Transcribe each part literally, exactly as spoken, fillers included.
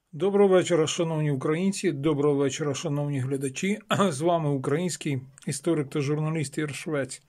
Доброго вечора, шановні українці, доброго вечора, шановні глядачі. З вами український історик та журналіст Ігор Швець.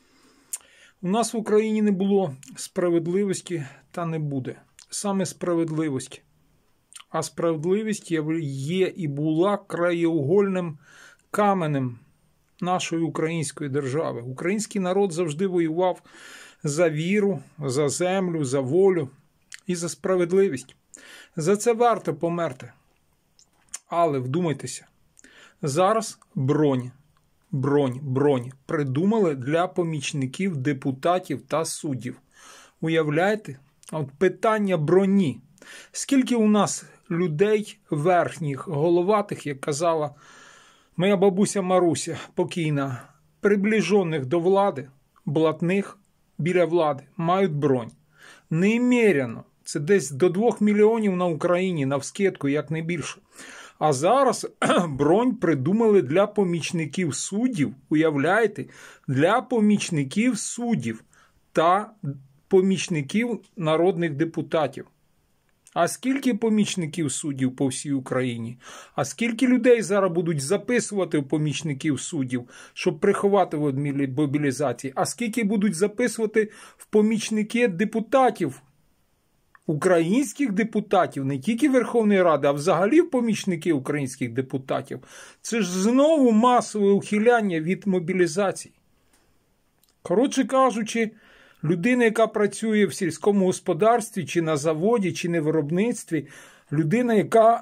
У нас в Україні не було справедливості та не буде. Саме справедливості. А справедливість є і була краєугольним каменем нашої української держави. Український народ завжди воював за віру, за землю, за волю і за справедливість. За це варто померти. Але вдумайтеся, зараз броні, броні, броні придумали для помічників депутатів та суддів. Уявляєте? От питання броні. Скільки у нас людей верхніх, головатих, як казала моя бабуся Маруся, покійна, приближених до влади, блатних біля влади, мають бронь. Неміряно. Це десь до двох мільйонів на Україні, навскидку, як не більше. А зараз бронь придумали для помічників суддів, уявляєте, для помічників суддів та помічників народних депутатів. А скільки помічників суддів по всій Україні? А скільки людей зараз будуть записувати в помічників суддів, щоб приховати від мобілізації? А скільки будуть записувати в помічники депутатів? Українських депутатів, не тільки Верховної Ради, а взагалі помічники українських депутатів. Це ж знову масове ухиляння від мобілізації. Коротше кажучи, людина, яка працює в сільському господарстві, чи на заводі, чи на виробництві, людина, яка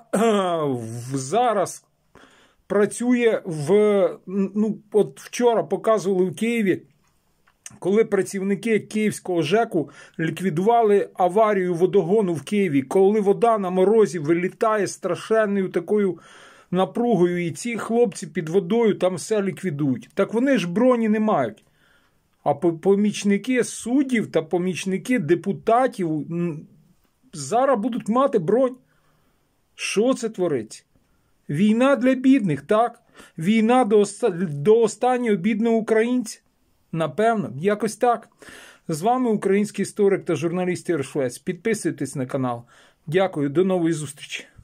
зараз працює в, ну, от вчора показували в Києві, коли працівники Київського ЖЕКу ліквідували аварію водогону в Києві, коли вода на морозі вилітає страшенною такою напругою, і ці хлопці під водою там все ліквідують. Так вони ж броні не мають. А помічники суддів та помічники депутатів зараз будуть мати бронь. Що це твориться? Війна для бідних, так? Війна до, до останнього бідного українця? Напевно, якось так. З вами український історик та журналіст Ігор Швець. Підписуйтесь на канал. Дякую, до нової зустрічі.